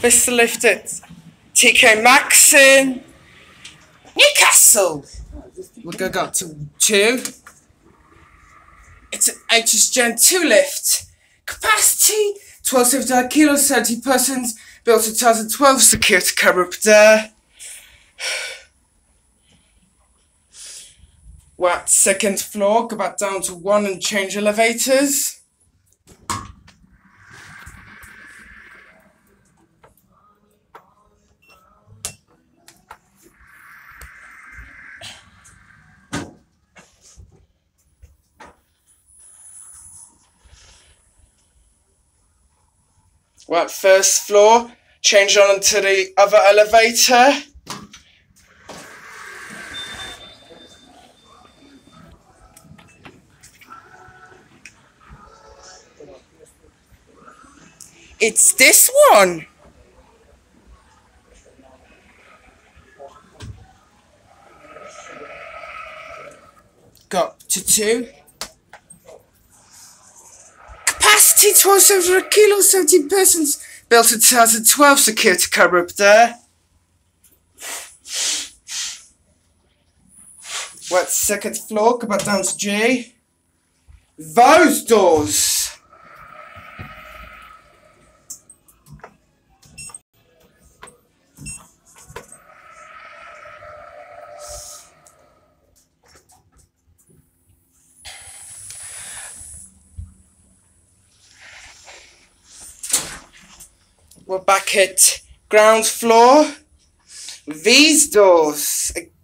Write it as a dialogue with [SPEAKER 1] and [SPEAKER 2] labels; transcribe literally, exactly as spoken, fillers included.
[SPEAKER 1] This is the lift at T K Maxx in Newcastle. We're going to go up to two. It's an Otis Gen two lift. Capacity twelve seventy-nine kilos, seventy persons. Built in two thousand twelve. Security camera up there. We're at second floor. Go back down to one and change elevators. We're at first floor, change on to the other elevator. It's this one. Got to two. Capacity twelve seventy kilos, seventeen persons. Built in two thousand twelve. Security camera up there. We're at second floor. Go back down to G. Those doors. We're back at ground floor. These doors.